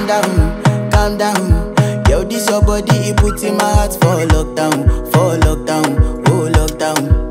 down, calm down. Yo, this your body, it puts in my heart for lockdown, oh lockdown.